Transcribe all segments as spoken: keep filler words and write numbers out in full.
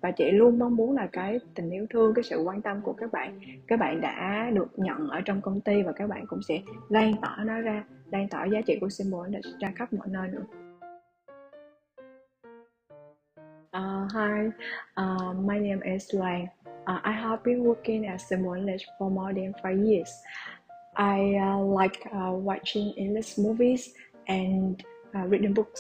và chị luôn mong muốn là cái tình yêu thương, cái sự quan tâm của các bạn các bạn đã được nhận ở trong công ty, và các bạn cũng sẽ lan tỏa nó ra, lan tỏa giá trị của Symbol ra khắp mọi nơi nữa. Uh, hi, uh, my name is Lan. Uh, I have been working at Symbol English for more than five years. I uh, like uh, watching English movies and uh, reading books.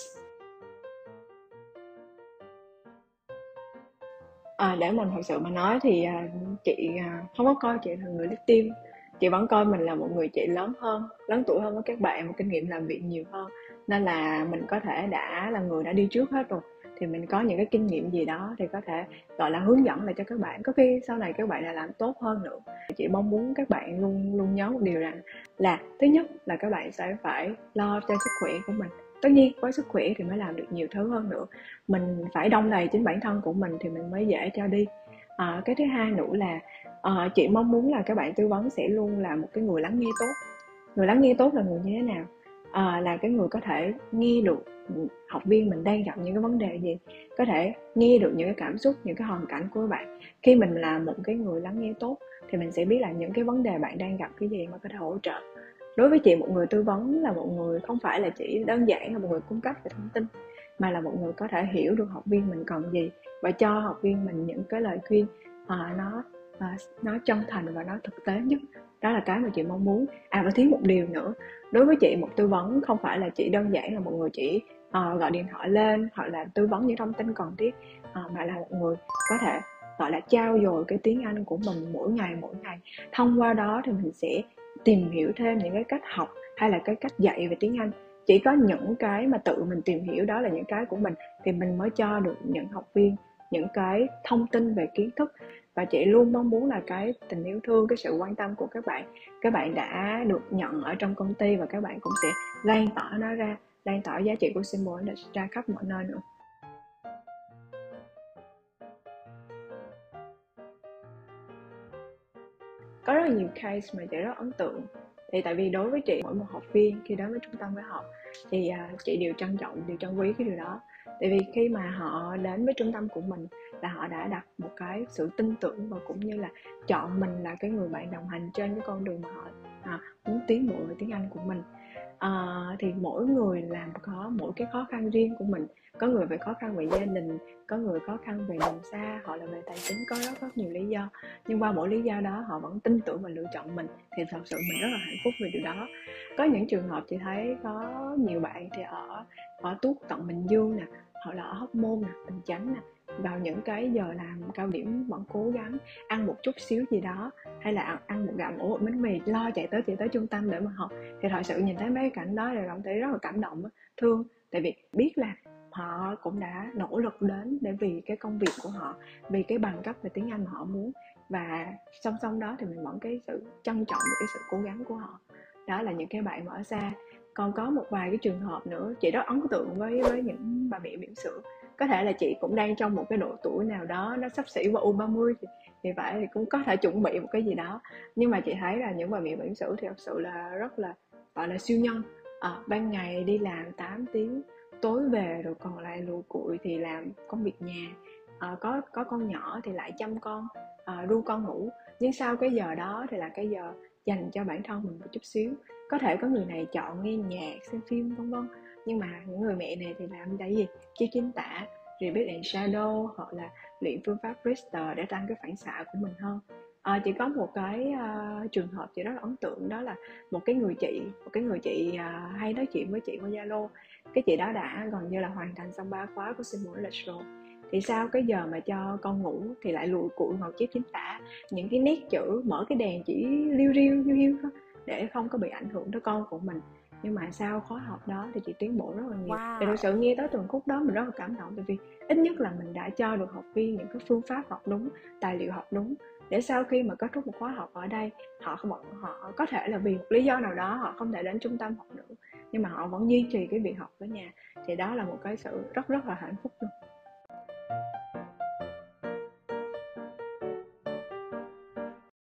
À, để mình thật sự mà nói thì à, chị à, không có coi chị là người lead team. Chị vẫn coi mình là một người chị lớn hơn, lớn tuổi hơn với các bạn, một kinh nghiệm làm việc nhiều hơn, nên là mình có thể đã là người đã đi trước hết rồi, thì mình có những cái kinh nghiệm gì đó thì có thể gọi là hướng dẫn lại cho các bạn, có khi sau này các bạn lại làm tốt hơn nữa. Chị mong muốn các bạn luôn luôn nhớ một điều rằng là thứ nhất là các bạn sẽ phải lo cho sức khỏe của mình. Tất nhiên với sức khỏe thì mới làm được nhiều thứ hơn nữa. Mình phải đong đầy chính bản thân của mình thì mình mới dễ cho đi. À, cái thứ hai nữa là à, chị mong muốn là các bạn tư vấn sẽ luôn là một cái người lắng nghe tốt. Người lắng nghe tốt là người như thế nào? À, là cái người có thể nghe được học viên mình đang gặp những cái vấn đề gì, có thể nghe được những cái cảm xúc, những cái hoàn cảnh của các bạn. Khi mình là một cái người lắng nghe tốt thì mình sẽ biết là những cái vấn đề bạn đang gặp cái gì mà có thể hỗ trợ. Đối với chị, một người tư vấn là một người không phải là chỉ đơn giản là một người cung cấp về thông tin, mà là một người có thể hiểu được học viên mình cần gì và cho học viên mình những cái lời khuyên à, nó à, nó chân thành và nó thực tế nhất. Đó là cái mà chị mong muốn. À, và thiếu một điều nữa, đối với chị một tư vấn không phải là chỉ đơn giản là một người chỉ à, gọi điện thoại lên hoặc là tư vấn những thông tin cần thiết, à, mà là một người có thể gọi là trau dồi cái tiếng Anh của mình mỗi ngày mỗi ngày. Thông qua đó thì mình sẽ tìm hiểu thêm những cái cách học hay là cái cách dạy về tiếng Anh. Chỉ có những cái mà tự mình tìm hiểu, đó là những cái của mình, thì mình mới cho được những học viên những cái thông tin về kiến thức. Và chị luôn mong muốn là cái tình yêu thương, cái sự quan tâm của các bạn các bạn đã được nhận ở trong công ty, và các bạn cũng sẽ lan tỏa nó ra, lan tỏa giá trị của Symbol ra khắp mọi nơi nữa. Có rất là nhiều case mà chị rất ấn tượng. Thì tại vì đối với chị, mỗi một học viên khi đến với trung tâm với học thì à, chị đều trân trọng, đều trân quý cái điều đó. Tại vì khi mà họ đến với trung tâm của mình là họ đã đặt một cái sự tin tưởng, và cũng như là chọn mình là cái người bạn đồng hành trên cái con đường mà họ à, muốn tiến bộ về tiếng Anh của mình. À, thì mỗi người làm có mỗi cái khó khăn riêng của mình. Có người về khó khăn về gia đình, có người khó khăn về đường xa, họ là về tài chính, có rất rất nhiều lý do. Nhưng qua mỗi lý do đó họ vẫn tin tưởng và lựa chọn mình, thì thật sự mình rất là hạnh phúc vì điều đó. Có những trường hợp chị thấy có nhiều bạn thì ở ở tuốt tận Bình Dương nè, hoặc là ở Hóc Môn nè, Bình Chánh nè, vào những cái giờ làm cao điểm vẫn cố gắng ăn một chút xíu gì đó, hay là ăn, ăn một gặm ổ bột bánh mì, lo chạy tới chạy tới trung tâm để mà học. Thì thật sự nhìn thấy mấy cái cảnh đó thì cảm thấy rất là cảm động, thương. Tại vì biết là họ cũng đã nỗ lực đến để vì cái công việc của họ, vì cái bằng cấp về tiếng Anh mà họ muốn, và song song đó thì mình vẫn cái sự trân trọng và cái sự cố gắng của họ. Đó là những cái bạn mà ở xa. Còn có một vài cái trường hợp nữa chị rất ấn tượng với với những bà mẹ bỉm sữa. Có thể là chị cũng đang trong một cái độ tuổi nào đó nó sắp xỉ vào u ba mươi, thì, thì phải thì cũng có thể chuẩn bị một cái gì đó. Nhưng mà chị thấy là những bà mẹ bỉm sữa thì thật sự là rất là gọi là siêu nhân. À, ban ngày đi làm tám tiếng, tối về rồi còn lại lùi cụi thì làm công việc nhà. À, có có con nhỏ thì lại chăm con, à, ru con ngủ. Nhưng sau cái giờ đó thì là cái giờ dành cho bản thân mình một chút xíu. Có thể có người này chọn nghe nhạc, xem phim vân vân, nhưng mà những người mẹ này thì làm cái gì? Chiếu chính tả, repeat and shadow, hoặc là luyện phương pháp Bristol để tăng cái phản xạ của mình hơn. À, chỉ có một cái uh, trường hợp chị rất là ấn tượng, đó là một cái người chị một cái người chị uh, hay nói chuyện với chị qua Zalo. Cái chị đó đã gần như là hoàn thành xong ba khóa của Symbol English rồi, thì sau cái giờ mà cho con ngủ thì lại lùi cụi ngồi chép chính tả những cái nét chữ, mở cái đèn chỉ liu riu hiu hiu thôi để không có bị ảnh hưởng tới con của mình. Nhưng mà sau khóa học đó thì chị tiến bộ rất là nhiều. Thì thực Wow. sự nghe tới từng khúc đó mình rất là cảm động, tại vì ít nhất là mình đã cho được học viên những cái phương pháp học đúng, tài liệu học đúng, để sau khi mà kết thúc một khóa học ở đây, họ không họ có thể là vì một lý do nào đó họ không thể đến trung tâm học nữa, nhưng mà họ vẫn duy trì cái việc học ở nhà. Thì đó là một cái sự rất rất là hạnh phúc luôn.